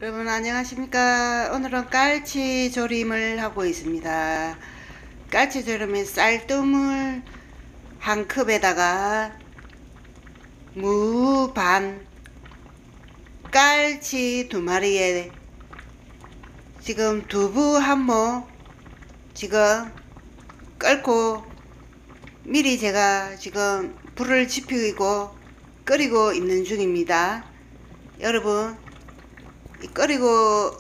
여러분 안녕하십니까. 오늘은 깔치 조림을 하고 있습니다. 깔치 조림은 쌀뜨물 한 컵에다가 무 반, 깔치 두 마리에 지금 두부 한 모 지금 끓고 미리 제가 지금 불을 지피고 끓이고 있는 중입니다. 여러분 끓이고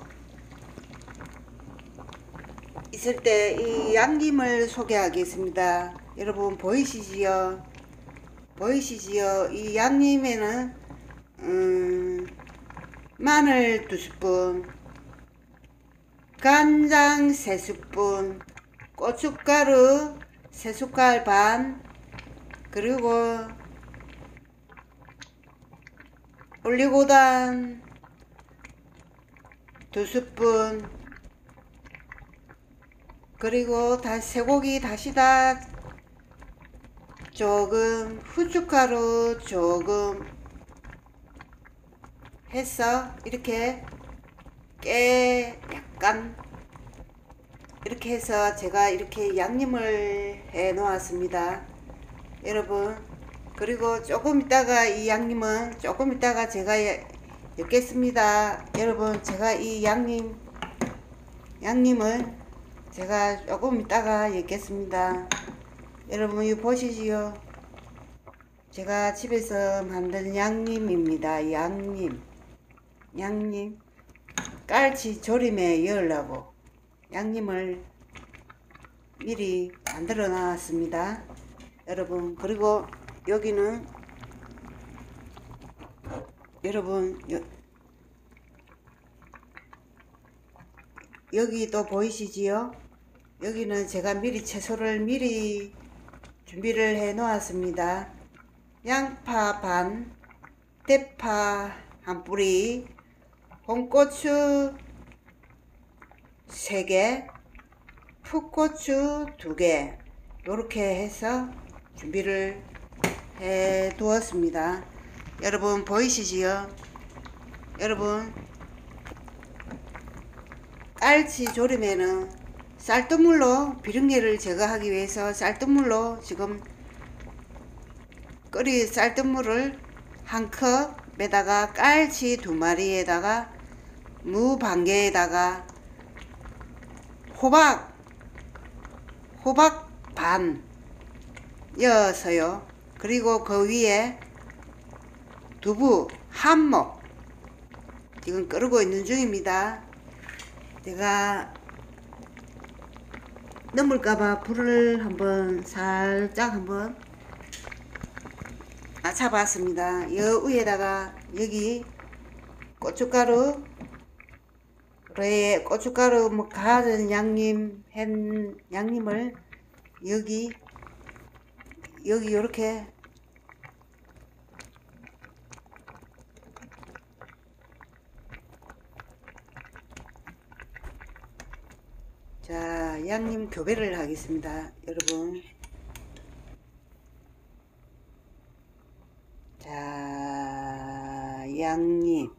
있을 때 이 양김을 소개하겠습니다. 여러분 보이시지요? 보이시지요? 이 양념에는 마늘 2스푼, 간장 3스푼, 고춧가루 3숟갈 반, 그리고 올리고당 2스푼, 그리고 쇠고기 다시다 조금, 후춧가루 조금 해서 이렇게 약간 이렇게 해서 제가 이렇게 양념을 해 놓았습니다. 여러분, 그리고 조금 있다가 이 양념은 조금 있다가 제가 엮겠습니다. 여러분, 제가 이 양념을 제가 조금 있다가 엮겠습니다. 여러분 이거 보시지요? 제가 집에서 만든 양념입니다. 양념 깔치 조림에 넣으려고 양념을 미리 만들어 놨습니다. 여러분, 그리고 여기는 여러분 여기 또 보이시지요? 여기는 제가 미리 채소를 미리 준비를 해 놓았습니다. 양파 반, 대파 한 뿌리, 홍고추 3개, 풋고추 2개, 요렇게 해서 준비를 해 두었습니다. 여러분 보이시지요? 여러분, 깔치 조림에는 쌀뜨물로 비린내를 제거하기 위해서 쌀뜨물로 지금 쌀뜨물을 한 컵에다가 깔치 2마리에다가 무 반 개에다가 호박 반 넣어서요. 그리고 그 위에 두부 한 모 지금 끓고 있는 중입니다. 제가 넘을까봐 불을 한번 살짝 한번 낮춰봤습니다. 여 위에다가 여기 고춧가루 뭐 가진 양념을 여기 요렇게 자, 양념 교배를 하겠습니다. 여러분, 자, 양념,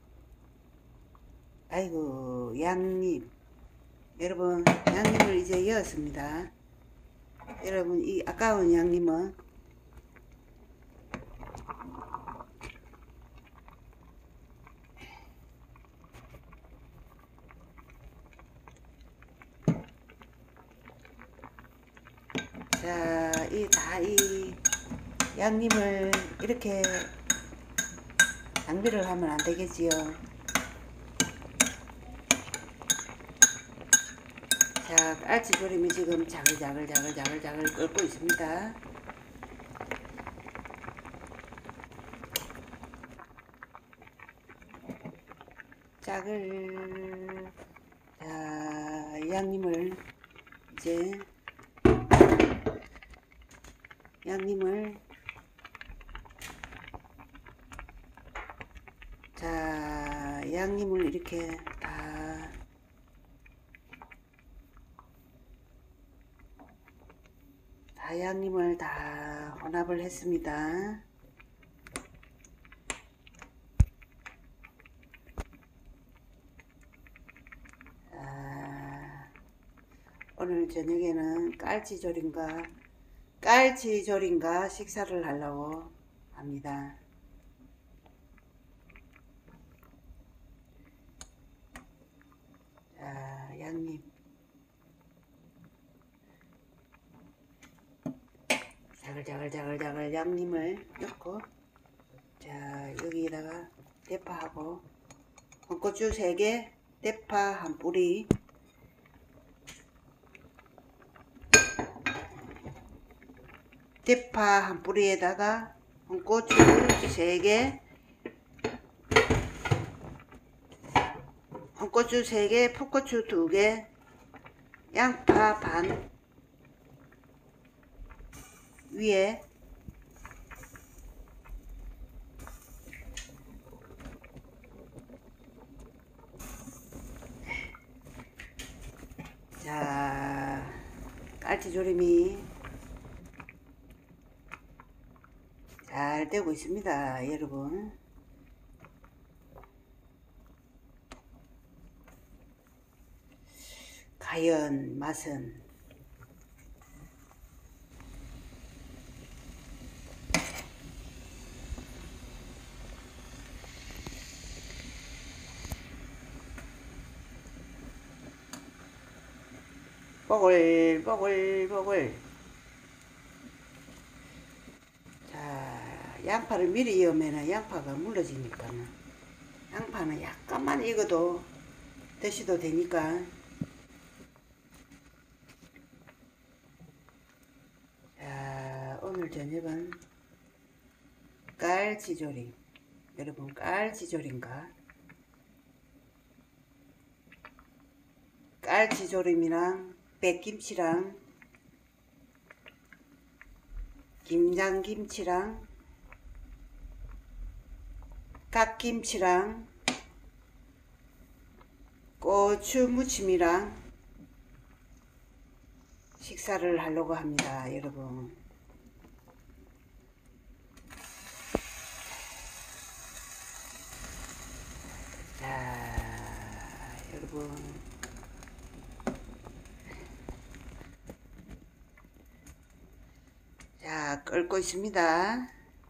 아이고 양념, 여러분 양념을 이제 넣었습니다. 여러분, 이 아까운 양념은 자, 이 양념을 이렇게 낭비를 하면 안 되겠지요. 자, 깔치 조림이 지금 자글자글 끓고 있습니다. 자, 양념을 이제 양념을 이렇게 양념을 다 혼합을 했습니다. 오늘 저녁에는 깔치조림과 식사를 하려고 합니다. 자, 양념 자글자글 양념을 넣고, 자, 여기다가 대파하고 홍고추 3개, 대파 1뿌리, 대파 1뿌리에다가 홍고추 3개, 홍고추 3개, 풋고추 2개, 양파 반 위에 자, 깔치조림이 잘 되고 있습니다, 여러분. 과연 맛은 뽀글뽀글. 자, 양파를 미리 넣으면 양파가 물러지니까는, 양파는 약간만 익어도 드셔도 되니까. 자, 오늘 저녁은 깔치조림, 여러분, 깔치조림이랑 백김치랑 김장김치랑 갓김치랑 고추무침이랑 식사를 하려고 합니다, 여러분. 자, 여러분, 자, 끓고 있습니다.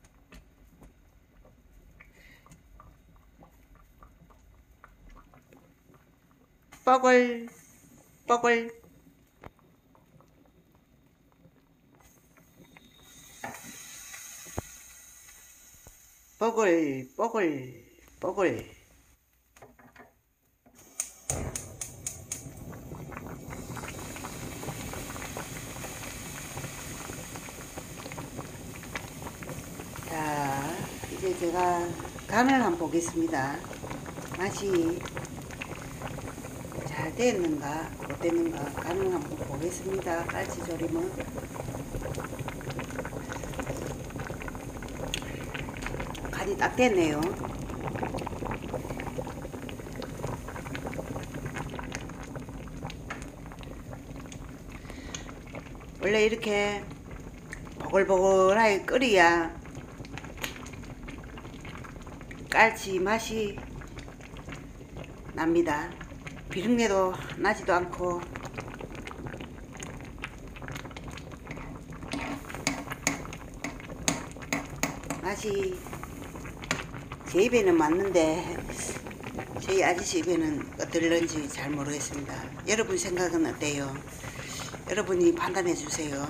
뽀글 자, 이제 제가 간을 한번 보겠습니다. 맛이 잘 됐는가 못 됐는가 간을 한번 보겠습니다. 깔치조림은 간이 딱 됐네요. 원래 이렇게 보글보글하게 끓여야 깔치 맛이 납니다. 비린내도 나지도 않고. 맛이 제 입에는 맞는데 저희 아저씨 입에는 어떨런지 잘 모르겠습니다. 여러분 생각은 어때요? 여러분이 판단해 주세요.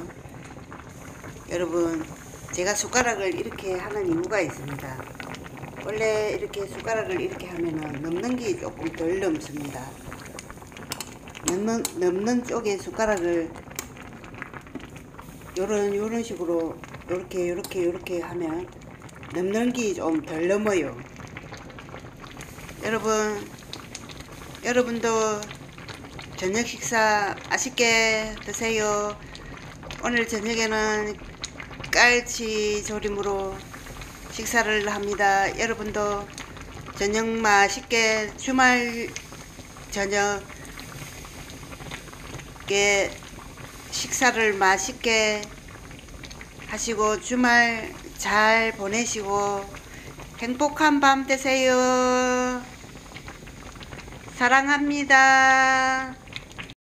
여러분, 제가 숟가락을 이렇게 하는 이유가 있습니다. 원래 이렇게 숟가락을 이렇게 하면은 넘는 게 조금 덜 넘습니다. 넘는 쪽에 숟가락을 요런 식으로 요렇게 하면 넘는 게 좀 덜 넘어요. 여러분도 저녁 식사 맛있게 드세요. 오늘 저녁에는 깔치 조림으로 식사를 합니다. 여러분도 저녁 맛있게, 주말 저녁에 식사를 맛있게 하시고 주말 잘 보내시고 행복한 밤 되세요. 사랑합니다.